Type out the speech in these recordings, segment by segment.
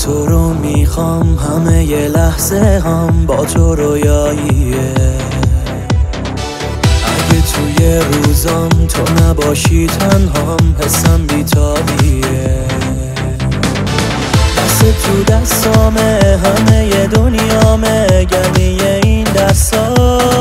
تو رو میخوام، همه یه لحظه هم با تو رویاییه. اگه توی روزام تو نباشی تنهام، حسم بیتابیه. دست تو دستامه، همه ی دنیامه، گرمی این دستا.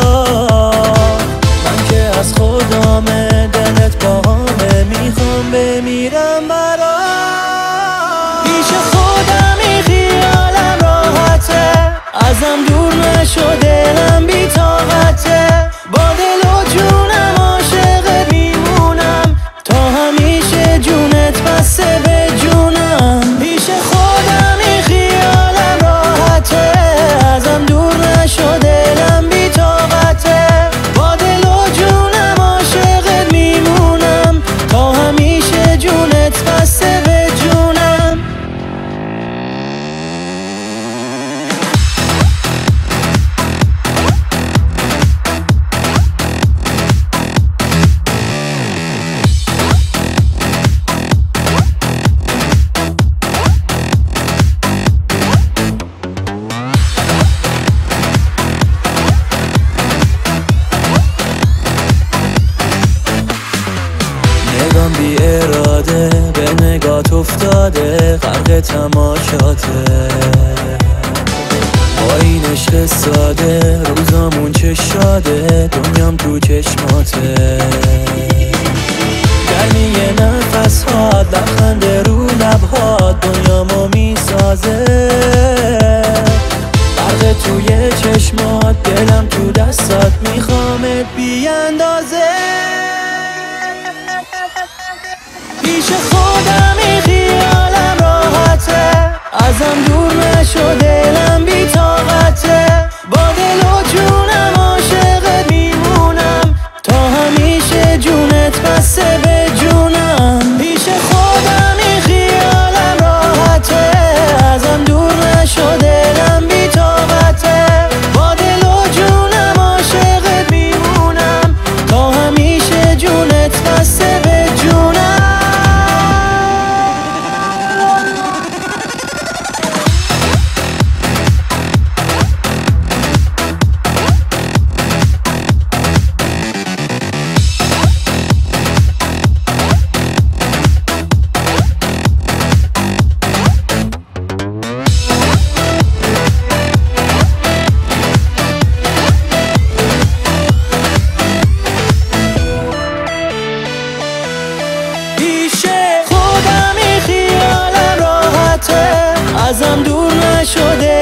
من که از خودامه، دلت باهامه، میخوام بمیرم برات. پیش خودمی خیالم راحته، ازم دور نشو دلم بی طاقته. با دل و جونم عاشقت میمونم، تا همیشه جونت بسته به جونم. پیش خودمی خیالم راحته، ازم دور نشو دلم بی طاقته. با دل و جونم عاشقت میمونم، تا همیشه جونت بسته به جونم. نگام بی اراده به نگات افتاده، غرق تماشاته. با این عشق ساده روزامون چه شاده، دنیام تو چشماته. گرمی نفس هات، لبخند رو لبهات، دنیامو میسازه. غرق توی چشمات، دلم تو دستات، میخوامت بی اندازه. پیش خودمی خیالم راحته، ازم دور نشو دلم بی طاقته. با دل و جونم عاشقت میمونم، تا همیشه جونت بسته به جونم. پیش خودمی خیالم راحته، ازم دور نشو دلم بی طاقته. با دل و جونم عاشقت میمونم، تا همیشه جونت بسته به جونم. ازم دور نشده